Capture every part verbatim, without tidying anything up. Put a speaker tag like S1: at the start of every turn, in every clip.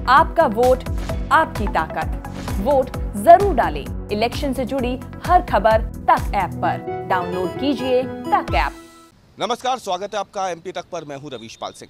S1: आपका वोट, आपकी ताकत। वोट जरूर डालें। इलेक्शन से जुड़ी हर खबर तक ऐप पर डाउनलोड कीजिए तक ऐप।
S2: नमस्कार, स्वागत है आपका एमपी तक पर। मैं हूं रवीशपाल सिंह।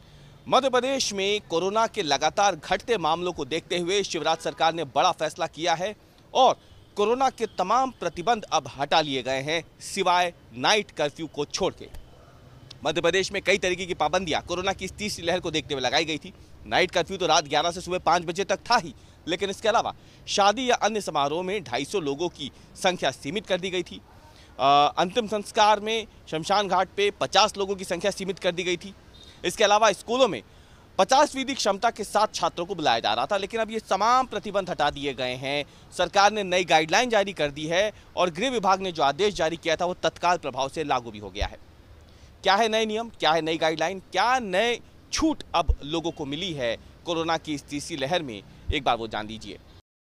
S2: मध्य प्रदेश में कोरोना के लगातार घटते मामलों को देखते हुए शिवराज सरकार ने बड़ा फैसला किया है और कोरोना के तमाम प्रतिबंध अब हटा लिए गए हैं, सिवाय नाइट कर्फ्यू को छोड़ के। मध्य प्रदेश में कई तरीके की पाबंदियां कोरोना की इस तीसरी लहर को देखते हुए लगाई गई थी। नाइट कर्फ्यू तो रात ग्यारह से सुबह पाँच बजे तक था ही, लेकिन इसके अलावा शादी या अन्य समारोह में ढाई सौ लोगों की संख्या सीमित कर दी गई थी। आ, अंतिम संस्कार में शमशान घाट पे पचास लोगों की संख्या सीमित कर दी गई थी। इसके अलावा स्कूलों में पचास फीसदी क्षमता के साथ छात्रों को बुलाया जा रहा था, लेकिन अब ये तमाम प्रतिबंध हटा दिए गए हैं। सरकार ने नई गाइडलाइन जारी कर दी है और गृह विभाग ने जो आदेश जारी किया था वो तत्काल प्रभाव से लागू भी हो गया है। क्या है नए नियम, क्या है नई गाइडलाइन, क्या नए छूट अब लोगों को मिली है कोरोना की इस तीसरी लहर में, एक बार वो जान लीजिए।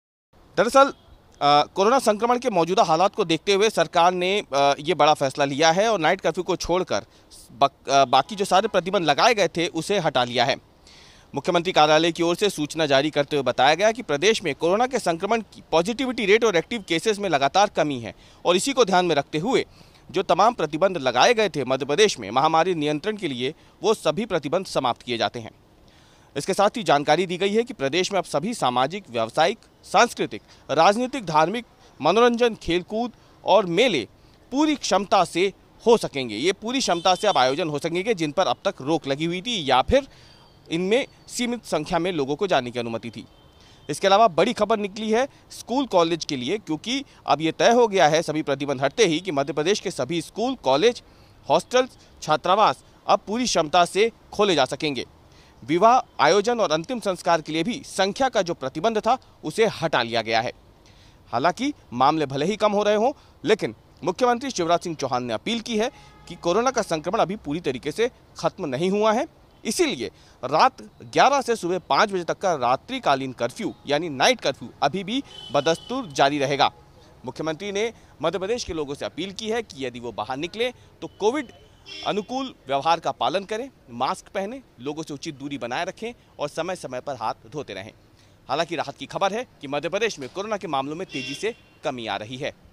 S2: दरअसल कोरोना संक्रमण के मौजूदा हालात को देखते हुए सरकार ने आ, ये बड़ा फैसला लिया है और नाइट कर्फ्यू को छोड़कर बा, बाकी जो सारे प्रतिबंध लगाए गए थे उसे हटा लिया है। मुख्यमंत्री कार्यालय की ओर से सूचना जारी करते हुए बताया गया कि प्रदेश में कोरोना के संक्रमण की पॉजिटिविटी रेट और एक्टिव केसेस में लगातार कमी है और इसी को ध्यान में रखते हुए जो तमाम प्रतिबंध लगाए गए थे मध्य प्रदेश में महामारी नियंत्रण के लिए, वो सभी प्रतिबंध समाप्त किए जाते हैं। इसके साथ ही जानकारी दी गई है कि प्रदेश में अब सभी सामाजिक, व्यावसायिक, सांस्कृतिक, राजनीतिक, धार्मिक, मनोरंजन, खेलकूद और मेले पूरी क्षमता से हो सकेंगे। ये पूरी क्षमता से अब आयोजन हो सकेंगे जिन पर अब तक रोक लगी हुई थी या फिर इनमें सीमित संख्या में लोगों को जाने की अनुमति थी। इसके अलावा बड़ी खबर निकली है स्कूल कॉलेज के लिए, क्योंकि अब ये तय हो गया है सभी प्रतिबंध हटते ही कि मध्य प्रदेश के सभी स्कूल, कॉलेज, हॉस्टल्स, छात्रावास अब पूरी क्षमता से खोले जा सकेंगे। विवाह आयोजन और अंतिम संस्कार के लिए भी संख्या का जो प्रतिबंध था उसे हटा लिया गया है। हालांकि मामले भले ही कम हो रहे हों, लेकिन मुख्यमंत्री शिवराज सिंह चौहान ने अपील की है कि कोरोना का संक्रमण अभी पूरी तरीके से खत्म नहीं हुआ है, इसीलिए रात ग्यारह से सुबह पाँच बजे तक का रात्रिकालीन कर्फ्यू यानी नाइट कर्फ्यू अभी भी बदस्तूर जारी रहेगा। मुख्यमंत्री ने मध्य प्रदेश के लोगों से अपील की है कि यदि वो बाहर निकले तो कोविड अनुकूल व्यवहार का पालन करें, मास्क पहनें, लोगों से उचित दूरी बनाए रखें और समय समय पर हाथ धोते रहें। हालांकि राहत की खबर है कि मध्य प्रदेश में कोरोना के मामलों में तेजी से कमी आ रही है।